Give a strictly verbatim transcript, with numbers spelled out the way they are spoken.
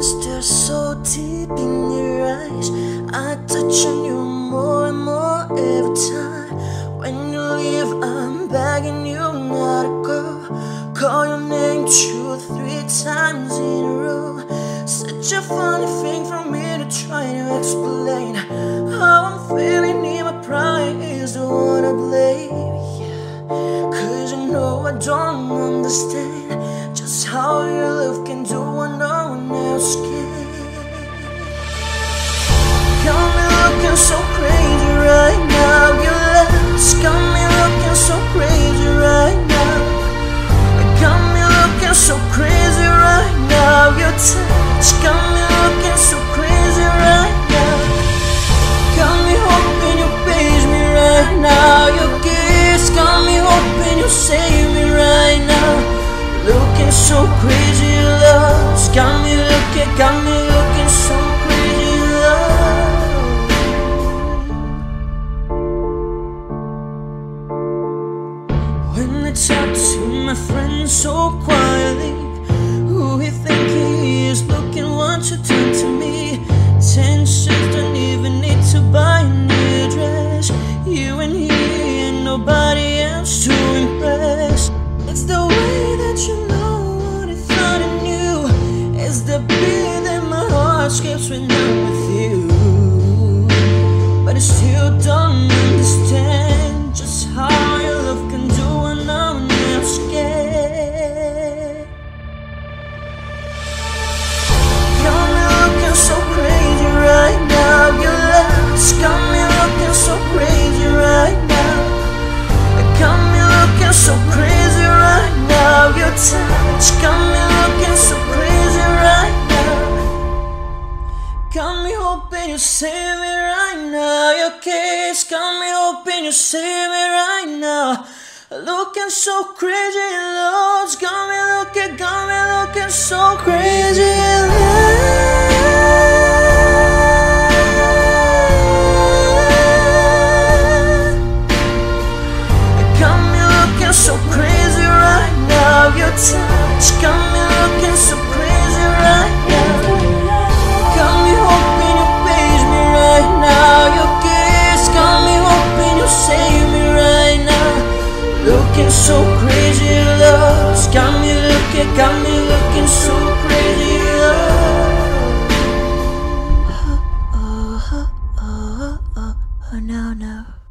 stare so deep in your eyes. I touch on you more and more every time. When you leave, I'm begging you not to go. Call your name two or three times in a row. Such a funny thing for me to try to explain. How I'm feeling in my pride is the one I blame. Yeah. Cause you know I don't understand just how your love can do what no one else can. Got me looking so crazy right now. Your love's got me looking so crazy right now. Got me looking so crazy right now. Your touch got me looking so crazy right now. Got me hoping you page me right now. Your kiss got me hoping you save me right now. Looking so crazy, love's got me looking, got me looking so crazy, love. When I talk to my friends so quietly, who he think he is, looking what you done to me. Ten shirts, don't even need to buy a new dress. You and he and nobody else to impress. It's the way that you know what I thought I knew. It's the beat that my heart skips when I'm with you. But I still don't understand just how your love can do what no one else can. Got me looking so crazy right now. Your love's got me looking so crazy right now. Got me looking so crazy right now. Your touch got me looking so crazy right now. Got me hoping you save me right now. Your kiss got me hoping you save me right now. Looking so crazy, Lord's got me looking, got me looking so crazy, Lord. Got me looking so crazy right now. Your touch got me looking so crazy right now. Got me hoping you page me right now. Your kiss got me hoping you save me right now. Looking so crazy, love's got me looking, got me looking so crazy, love. Oh, oh, oh, oh, oh, oh, no, no.